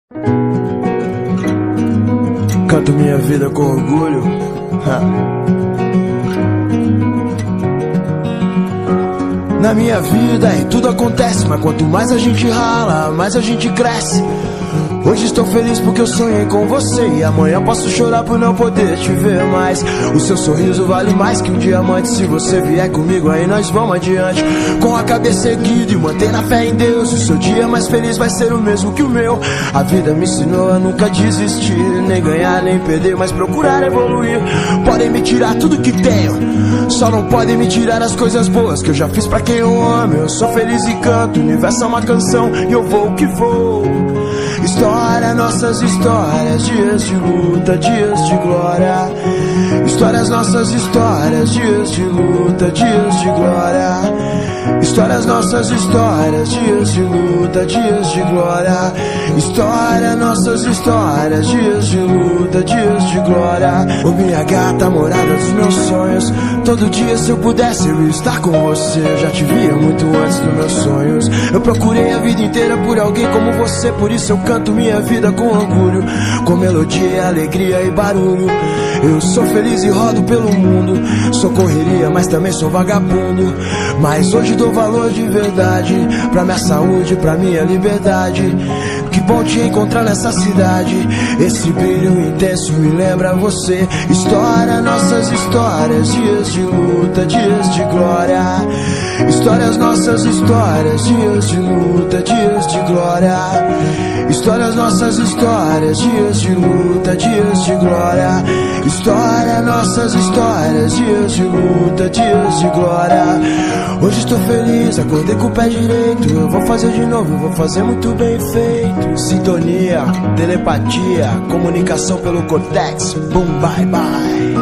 Canto minha vida com orgulho. Na minha vida tudo acontece, mas quanto mais a gente rala, mais a gente cresce. Hoje estou feliz porque eu sonhei com você, e amanhã posso chorar por não poder te ver mais. O seu sorriso vale mais que um diamante. Se você vier comigo aí nós vamos adiante, com a cabeça erguida e manter a fé em Deus. O seu dia mais feliz vai ser o mesmo que o meu. A vida me ensinou a nunca desistir, nem ganhar nem perder, mas procurar evoluir. Podem me tirar tudo que tenho, só não podem me tirar as coisas boas que eu já fiz pra quem eu amo. Eu sou feliz e canto, o universo é uma canção e eu vou que vou. História, nossas histórias, dias de luta, dias de glória. Histórias, nossas histórias, dias de luta, dias de glória. Histórias, nossas histórias, dias de luta, dias de glória. História, nossas histórias, dias de luta, dias de glória. Ô minha gata, morada dos meus sonhos, todo dia se eu pudesse eu ia estar com você. Eu já te via muito antes dos meus sonhos. Eu procurei a vida inteira por alguém como você, por isso eu canto minha vida com orgulho, com melodia, alegria e barulho. Eu sou feliz e rodo pelo mundo. Sou correria, mas também sou vagabundo. Mas hoje dou valor de verdade pra minha saúde, pra minha liberdade. Que bom te encontrar nessa cidade. Esse brilho intenso me lembra você. História, nossas histórias, dias de luta, dias de glória. Histórias, nossas histórias, dias de luta, dias de glória. Histórias, nossas histórias, dias de luta, dias de glória. História, nossas histórias, dias de luta, dias de glória. Hoje estou feliz, acordei com o pé direito. Eu vou fazer de novo, eu vou fazer muito bem feito. Sintonia, telepatia, comunicação pelo cortex. Boom, bye, bye.